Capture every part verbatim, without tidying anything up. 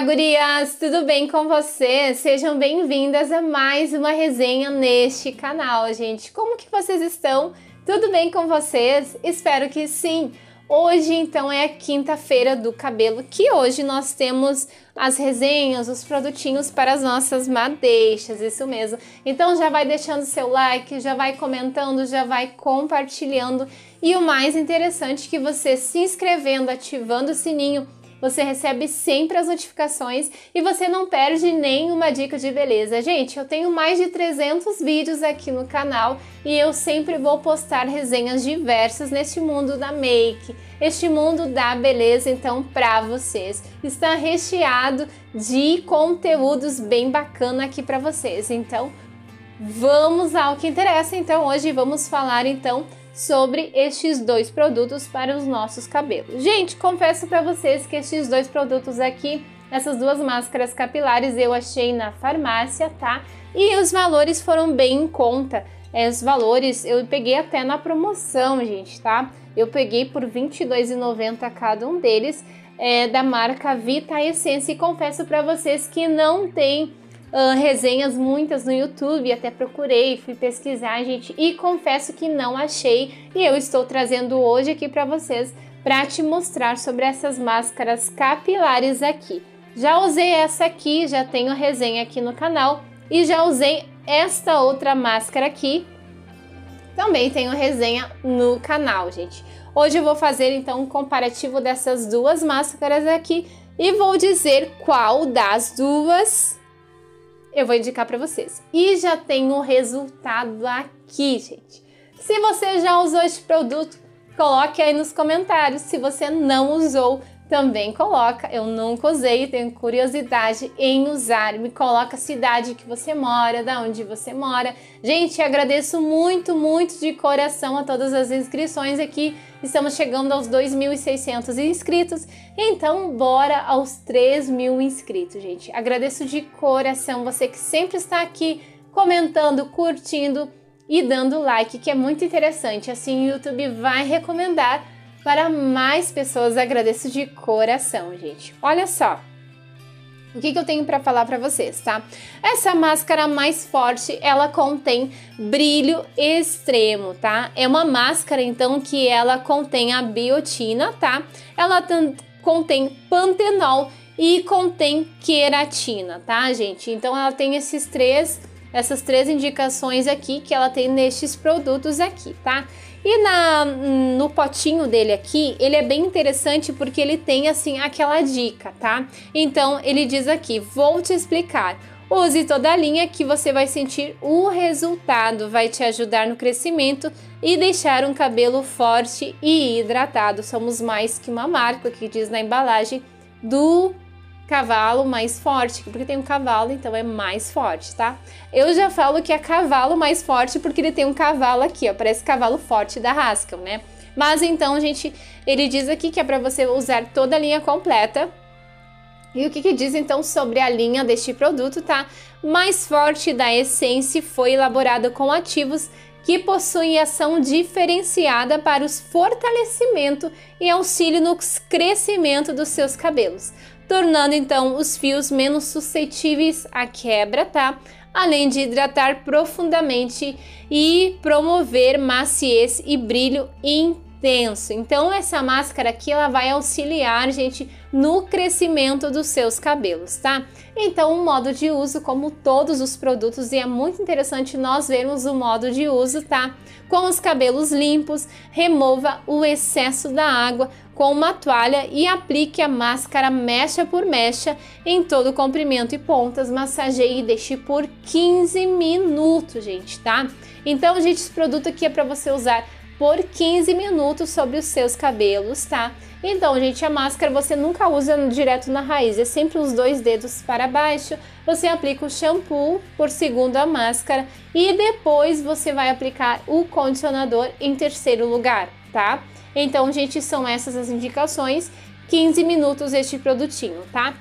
gurias! Tudo bem com vocês? Sejam bem-vindas a mais uma resenha neste canal, gente. Como que vocês estão? Tudo bem com vocês? Espero que sim! Hoje, então, é a quinta-feira do cabelo, que hoje nós temos as resenhas, os produtinhos para as nossas madeixas, isso mesmo. Então já vai deixando seu like, já vai comentando, já vai compartilhando. E o mais interessante é que você se inscrevendo, ativando o sininho, você recebe sempre as notificações e você não perde nenhuma dica de beleza. Gente, eu tenho mais de trezentos vídeos aqui no canal e eu sempre vou postar resenhas diversas neste mundo da make, este mundo da beleza, então, para vocês. Está recheado de conteúdos bem bacana aqui para vocês. Então, vamos ao que interessa. Então, hoje vamos falar, então, sobre estes dois produtos para os nossos cabelos. Gente, confesso para vocês que estes dois produtos aqui, essas duas máscaras capilares, eu achei na farmácia, tá? E os valores foram bem em conta. É, os valores eu peguei até na promoção, gente, tá? Eu peguei por vinte e dois reais e noventa centavos cada um deles, é, da marca Vita Essence. E confesso para vocês que não tem Uh, resenhas muitas no YouTube, até procurei, fui pesquisar, gente, e confesso que não achei, e eu estou trazendo hoje aqui para vocês para te mostrar sobre essas máscaras capilares aqui. Já usei essa aqui, já tenho resenha aqui no canal, e já usei esta outra máscara aqui, também tenho resenha no canal, gente. Hoje eu vou fazer então um comparativo dessas duas máscaras aqui e vou dizer qual das duas eu vou indicar para vocês. E já tem o resultado aqui, gente. Se você já usou este produto, coloque aí nos comentários. Se você não usou, também coloca. Eu nunca usei, tenho curiosidade em usar. Me coloca a cidade que você mora, da onde você mora. Gente, agradeço muito, muito de coração a todas as inscrições aqui. Estamos chegando aos dois mil e seiscentos inscritos, então bora aos três mil inscritos, gente. Agradeço de coração você que sempre está aqui comentando, curtindo e dando like, que é muito interessante. Assim o YouTube vai recomendar para mais pessoas. Agradeço de coração, gente. Olha só o que, que eu tenho para falar para vocês, tá? Essa máscara mais forte, ela contém brilho extremo, tá? É uma máscara, então, que ela contém a biotina, tá? Ela contém pantenol e contém queratina, tá, gente? Então, ela tem esses três, essas três indicações aqui que ela tem nestes produtos aqui, tá? E na, no potinho dele aqui, ele é bem interessante porque ele tem, assim, aquela dica, tá? Então, ele diz aqui, vou te explicar. Use toda a linha que você vai sentir o resultado, vai te ajudar no crescimento e deixar um cabelo forte e hidratado. Somos mais que uma marca, que diz na embalagem, do cavalo mais forte, porque tem um cavalo, então é mais forte, tá? Eu já falo que é cavalo mais forte porque ele tem um cavalo aqui, ó, parece cavalo forte da Haskell, né? Mas então, gente, ele diz aqui que é para você usar toda a linha completa. E o que que diz então sobre a linha deste produto, tá? Mais forte da Essence foi elaborada com ativos que possuem ação diferenciada para o fortalecimento e auxílio no crescimento dos seus cabelos, tornando então os fios menos suscetíveis à quebra, tá? Além de hidratar profundamente e promover maciez e brilho intenso. Então essa máscara aqui, ela vai auxiliar, gente, no crescimento dos seus cabelos, tá? Então o modo de uso, como todos os produtos, e é muito interessante nós vermos o modo de uso, tá? Com os cabelos limpos, remova o excesso da água com uma toalha e aplique a máscara mecha por mecha em todo o comprimento e pontas, massageie e deixe por quinze minutos, gente, tá? Então, gente, esse produto aqui é para você usar por quinze minutos sobre os seus cabelos, tá? Então, gente, a máscara você nunca usa direto na raiz, é sempre os dois dedos para baixo. Você aplica o shampoo por segundo a máscara e depois você vai aplicar o condicionador em terceiro lugar, tá? Então, gente, são essas as indicações, quinze minutos este produtinho, tá?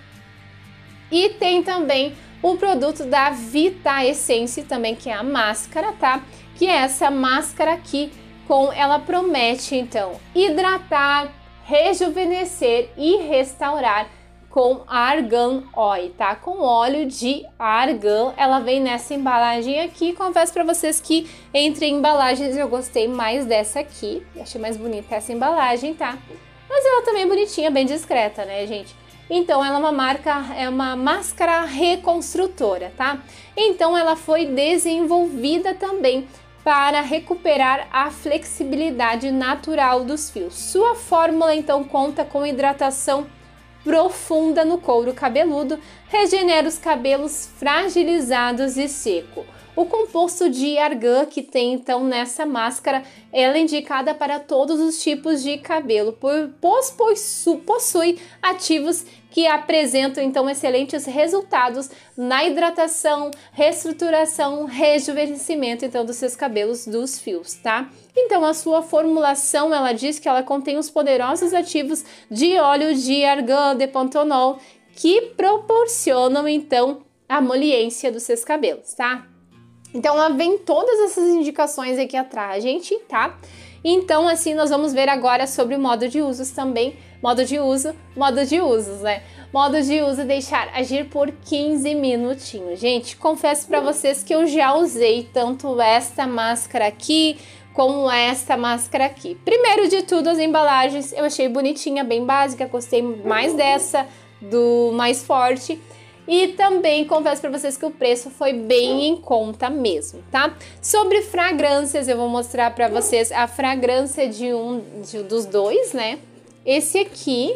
E tem também o produto da Vita Essence também, que é a máscara, tá? Que é essa máscara aqui, com ela promete, então, hidratar, rejuvenescer e restaurar com argan oil, tá? Com óleo de argan. Ela vem nessa embalagem aqui. Confesso para vocês que entre embalagens eu gostei mais dessa aqui. Achei mais bonita essa embalagem, tá? Mas ela também é bonitinha, bem discreta, né, gente? Então, ela é uma marca, é uma máscara reconstrutora, tá? Então, ela foi desenvolvida também para recuperar a flexibilidade natural dos fios. Sua fórmula, então, conta com hidratação profunda no couro cabeludo, regenera os cabelos fragilizados e seco. O composto de argan que tem então nessa máscara, ela é indicada para todos os tipos de cabelo, pois possui ativos que apresentam então excelentes resultados na hidratação, reestruturação, rejuvenescimento então dos seus cabelos, dos fios, tá? Então a sua formulação, ela diz que ela contém os poderosos ativos de óleo de argan de pantenol que proporcionam então a moliência dos seus cabelos, tá? Então ela vem todas essas indicações aqui atrás, gente, tá? Então assim nós vamos ver agora sobre o modo de usos também, modo de uso, modo de usos, né? Modo de uso, deixar agir por quinze minutinhos. Gente, confesso para vocês que eu já usei tanto esta máscara aqui como esta máscara aqui. Primeiro de tudo, as embalagens eu achei bonitinha, bem básica, gostei mais dessa, do mais forte. E também confesso para vocês que o preço foi bem em conta mesmo, tá? Sobre fragrâncias, eu vou mostrar para vocês a fragrância de um de, dos dois, né? Esse aqui,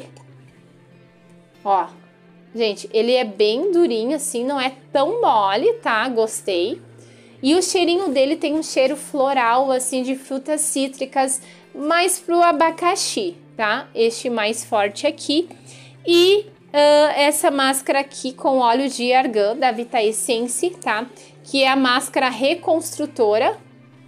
ó, gente, ele é bem durinho assim, não é tão mole, tá? Gostei. E o cheirinho dele tem um cheiro floral, assim, de frutas cítricas, mais pro abacaxi, tá? Este mais forte aqui. E Uh, essa máscara aqui com óleo de argan da Vita Essence, tá? Que é a máscara reconstrutora.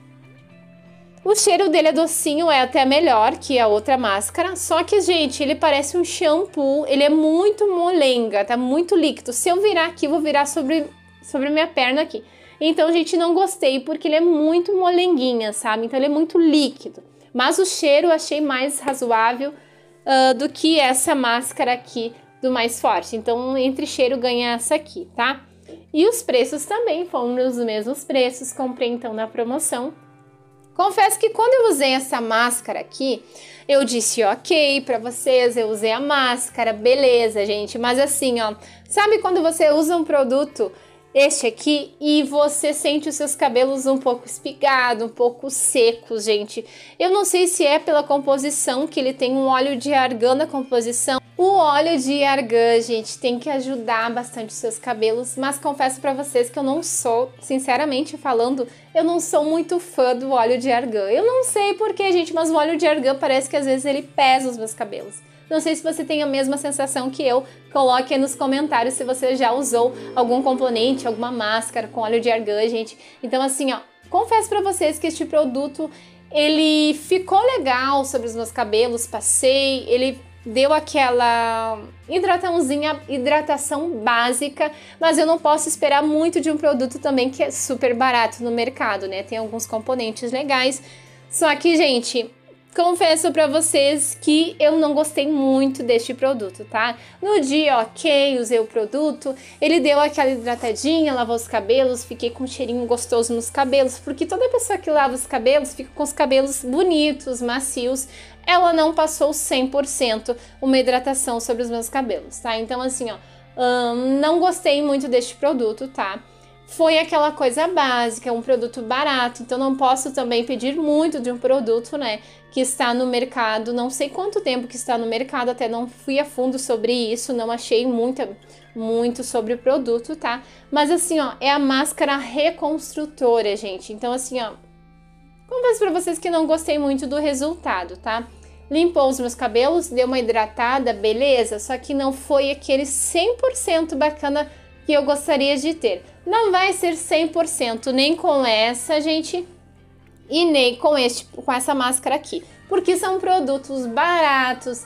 O cheiro dele é docinho, é até melhor que a outra máscara. Só que, gente, ele parece um shampoo, ele é muito molenga, tá? Muito líquido. Se eu virar aqui, vou virar sobre, sobre minha perna aqui. Então, gente, não gostei porque ele é muito molenguinha, sabe? Então, ele é muito líquido. Mas o cheiro eu achei mais razoável uh, do que essa máscara aqui do mais forte. Então, entre cheiro ganha essa aqui, tá? E os preços também foram os mesmos preços. Comprei então na promoção. Confesso que quando eu usei essa máscara aqui, eu disse ok pra vocês, eu usei a máscara, beleza, gente. Mas assim, ó, sabe quando você usa um produto, este aqui, e você sente os seus cabelos um pouco espigados, um pouco secos, gente? Eu não sei se é pela composição, que ele tem um óleo de argan na composição. O óleo de argan, gente, tem que ajudar bastante os seus cabelos, mas confesso pra vocês que eu não sou, sinceramente falando, eu não sou muito fã do óleo de argan. Eu não sei porquê, gente, mas o óleo de argan parece que às vezes ele pesa os meus cabelos. Não sei se você tem a mesma sensação que eu. Coloque aí nos comentários se você já usou algum componente, alguma máscara com óleo de argan, gente. Então assim, ó, confesso pra vocês que este produto, ele ficou legal sobre os meus cabelos, passei, ele deu aquela hidrataçãozinha, hidratação básica, mas eu não posso esperar muito de um produto também que é super barato no mercado, né? Tem alguns componentes legais, só que, gente, confesso pra vocês que eu não gostei muito deste produto, tá? No dia, ok, usei o produto, ele deu aquela hidratadinha, lavou os cabelos, fiquei com um cheirinho gostoso nos cabelos, porque toda pessoa que lava os cabelos fica com os cabelos bonitos, macios. Ela não passou cem por cento uma hidratação sobre os meus cabelos, tá? Então, assim, ó, hum, não gostei muito deste produto, tá? Foi aquela coisa básica, um produto barato, então não posso também pedir muito de um produto, né, que está no mercado, não sei quanto tempo que está no mercado, até não fui a fundo sobre isso, não achei muita, muito sobre o produto, tá? Mas assim, ó, é a máscara reconstrutora, gente, então assim, ó, confesso pra vocês que não gostei muito do resultado, tá? Limpou os meus cabelos, deu uma hidratada, beleza, só que não foi aquele cem por cento bacana que eu gostaria de ter. Não vai ser cem por cento nem com essa, gente, e nem com, este, com essa máscara aqui, porque são produtos baratos,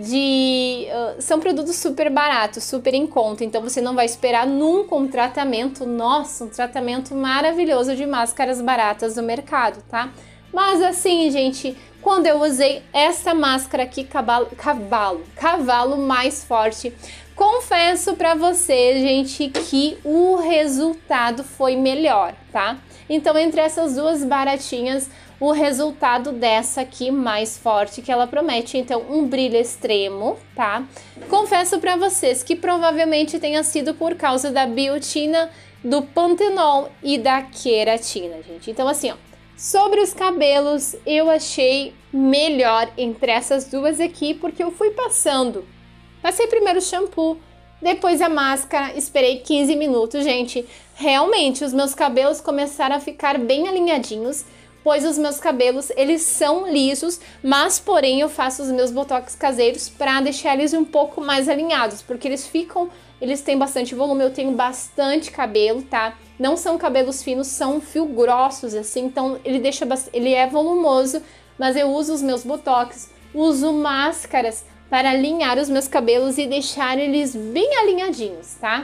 de, uh, são produtos super baratos, super em conta, então você não vai esperar nunca um tratamento, nossa, um tratamento maravilhoso de máscaras baratas do mercado, tá? Mas assim, gente, quando eu usei essa máscara aqui, cavalo, cavalo, cavalo mais forte, Confesso pra você, gente, que o resultado foi melhor, tá? Então, entre essas duas baratinhas, o resultado dessa aqui mais forte, que ela promete, então, um brilho extremo, tá? Confesso pra vocês que provavelmente tenha sido por causa da biotina, do pantenol e da queratina, gente. Então, assim, ó, sobre os cabelos, eu achei melhor entre essas duas aqui, porque eu fui passando. Passei primeiro o shampoo, depois a máscara, esperei quinze minutos, gente. Realmente, os meus cabelos começaram a ficar bem alinhadinhos, pois os meus cabelos, eles são lisos, mas porém eu faço os meus botox caseiros para deixar eles um pouco mais alinhados, porque eles ficam, eles têm bastante volume, eu tenho bastante cabelo, tá? Não são cabelos finos, são fio grossos assim, então ele deixa, ele é volumoso, mas eu uso os meus botox, uso máscaras para alinhar os meus cabelos e deixar eles bem alinhadinhos, tá?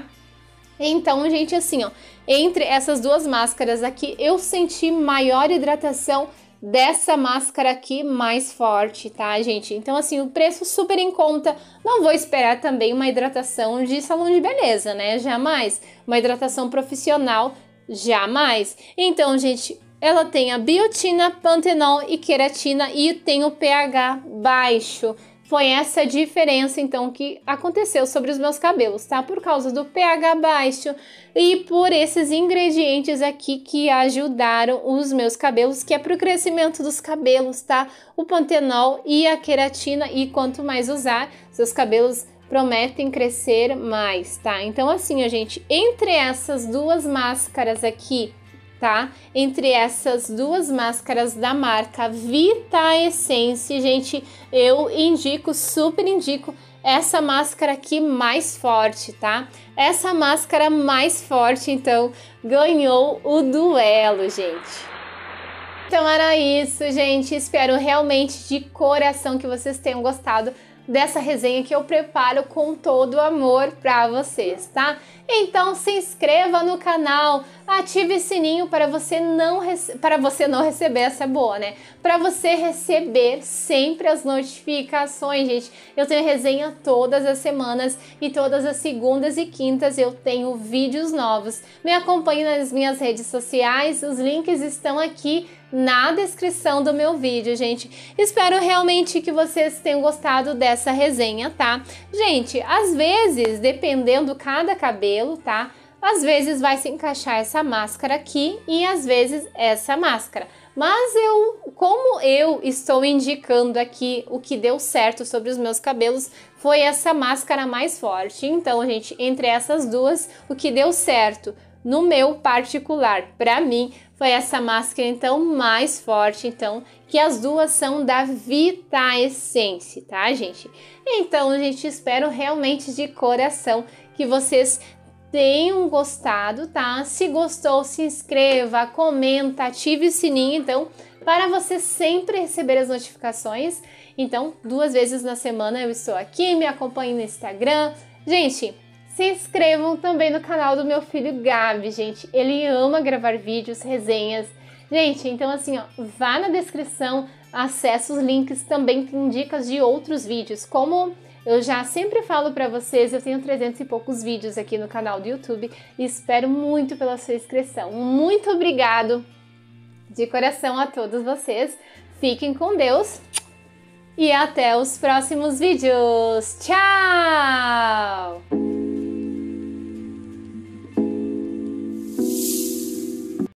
Então, gente, assim, ó, entre essas duas máscaras aqui, eu senti maior hidratação dessa máscara aqui mais forte, tá, gente? Então, assim, o preço super em conta. Não vou esperar também uma hidratação de salão de beleza, né? Jamais. Uma hidratação profissional, jamais. Então, gente, ela tem a biotina, pantenol e queratina e tem o pH baixo. Foi essa diferença, então, que aconteceu sobre os meus cabelos, tá? Por causa do pH baixo e por esses ingredientes aqui que ajudaram os meus cabelos, que é para o crescimento dos cabelos, tá? O pantenol e a queratina, e quanto mais usar, seus cabelos prometem crescer mais, tá? Então, assim, ó, gente, entre essas duas máscaras aqui, tá? Entre essas duas máscaras da marca Vita Essence, gente, eu indico, super indico essa máscara aqui mais forte, tá? Essa máscara mais forte, então, ganhou o duelo, gente. Então era isso, gente. Espero realmente de coração que vocês tenham gostado dessa resenha que eu preparo com todo o amor para vocês, tá? Então se inscreva no canal, ative o sininho para você não para você não receber essa boa, né? Para você receber sempre as notificações, gente. Eu tenho resenha todas as semanas e todas as segundas e quintas eu tenho vídeos novos. Me acompanhe nas minhas redes sociais, os links estão aqui na descrição do meu vídeo, gente. Espero realmente que vocês tenham gostado dessa resenha, tá? Gente, às vezes, dependendo cada cabelo, tá? Às vezes vai se encaixar essa máscara aqui e às vezes essa máscara. Mas eu, como eu estou indicando aqui o que deu certo sobre os meus cabelos, foi essa máscara mais forte. Então, gente, entre essas duas, o que deu certo no meu particular, para mim, foi essa máscara, então, mais forte, então, que as duas são da Vita Essence, tá, gente? Então, gente, espero realmente de coração que vocês tenham gostado, tá? Se gostou, se inscreva, comenta, ative o sininho, então, para você sempre receber as notificações. Então, duas vezes na semana eu estou aqui, me acompanhe no Instagram. Gente, se inscrevam também no canal do meu filho Gabi, gente. Ele ama gravar vídeos, resenhas. Gente, então assim, ó, vá na descrição, acesse os links, também tem dicas de outros vídeos. Como eu já sempre falo pra vocês, eu tenho trezentos e poucos vídeos aqui no canal do YouTube e espero muito pela sua inscrição. Muito obrigado de coração a todos vocês. Fiquem com Deus e até os próximos vídeos. Tchau!